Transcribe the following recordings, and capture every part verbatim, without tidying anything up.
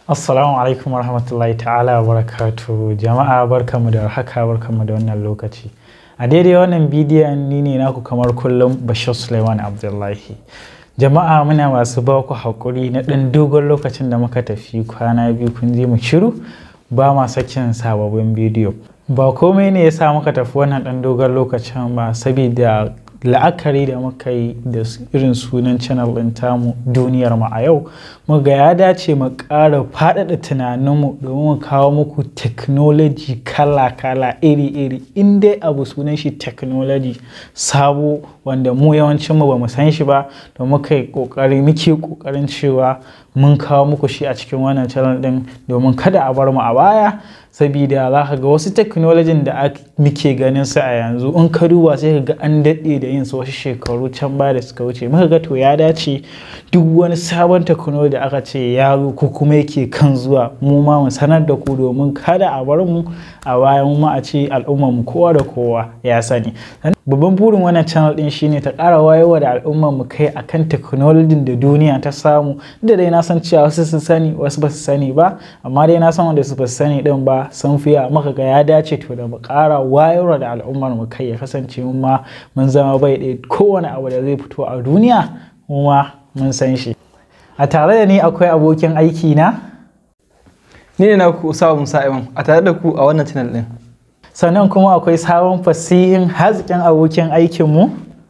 Assalamu alaikum warahmatullahi ta'ala wa barakatuhu. Jama'a barkamu da haka barkamu da wannan lokaci. A daidai wannan bidiyon ni ne naku kamar kullum Bashir Suleiman Abdullahi. Jama'a muna masu ba ku haƙuri na ɗan dogon lokacin da muka tafi kwana biyu kun ji mu shiru ba ma sakin sababbin bidiyo. Ba komai ne ya sa muka tafi wannan ɗan dogon lokacin ba saboda la'akari da muka yi da irin sunan channel ɗin tamu duniyar mu a yau muga ya dace mu ƙara faɗaɗa tunaninmu domin mu kawo muku technology kala-kala iri-iri in dai abu sunan shi technology sabo wanda mu yawancinmu ba mu san shi ba da muka yi ƙoƙari muke ƙoƙarin cewa mun kawo muku shi a cikin wannan channel ɗin domin kada a bar mu a baya sabida za ka ga wasu technology da muke ganin su a yanzu in ka duba sai ka ga an daɗe da yin su wasu shekaru can baya da suka wuce muka ga to ya dace duk wani sabon technology da aka ce ya zo ko kuma yake kan zuwa mu ma mu sanar da ku domin kada a bar mu a baya mu ma a ce al'ummar mu kowa da kowa ya sani. Babban burin wannan channel din shine ta ƙara wayewa da al'ummar mu kai akan technology da duniya ta samu da dai na san cewa wasu sun sani wasu ba su sani ba amma dai na san wanda su ba su sani din ba sun fiya maka ga ya dace to da mu ƙara wayewa da al'ummar mu kai ya kasance mu ma mun zama bai ɗaya kowane abu da zai fito a duniya mu ma mun san shi. A tare da ni akwai abokin aiki na ni ne na ku Usama Musa Imam a tare da ku a wannan channel din. Sannan kuma akwai sabon fasihin haziƙin abokin aikinmu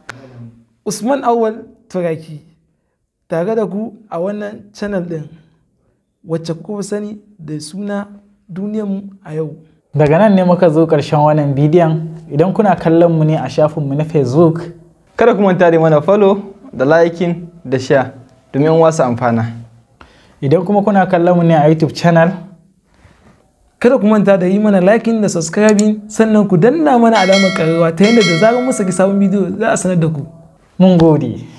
Usman Awwal Turaki tare da ku a wannan channel din wacce kuka sani da suna duniyarmu a yau. Daga nan ne muka zo ƙarshen wannan bidiyon. Idan kuna kallon mu ne a shafinmu na Facebook kada ku manta da mana follow da liking da share domin wasu amfana. Idan kuma kuna kallon mu ne a YouTube channel kada ku manta da yi mana liking da subscribing sannan ku danna mana alamar ƙararrawa ta yadda da zarar mun saki sabon bidiyo za a sanar da ku. Mun gode.